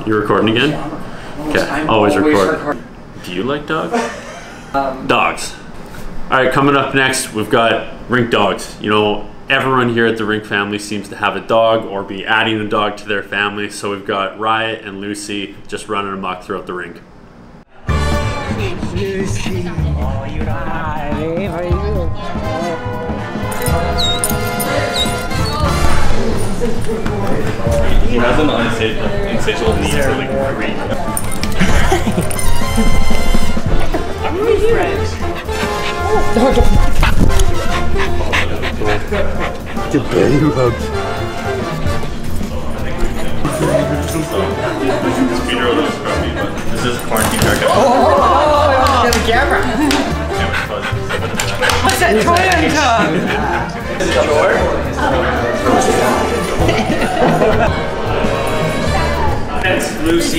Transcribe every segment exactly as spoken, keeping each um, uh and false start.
You recording again? Okay, always record. Do you like dogs? Um, dogs. Alright, coming up next, we've got rink dogs. You know, everyone here at the Rink family seems to have a dog or be adding a dog to their family, so we've got Riot and Lucy just running amok throughout the rink. Lucy, oh, you're alive. How are you? He has an insatiable, insatiable need for like greed. I'm really friends. The belly rub. This Peter will scrubby, but this is quarantine haircut. Oh, oh, the camera. What's that toy on top? Is it short? That's Lucy.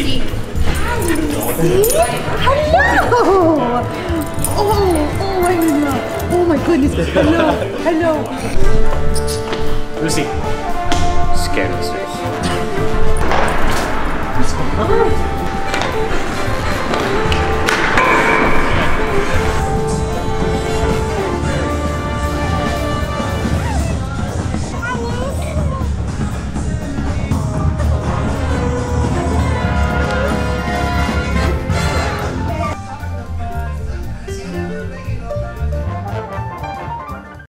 Hello! Oh, oh, I know. Oh my goodness. Hello, hello. Lucy. Scared of the stairs.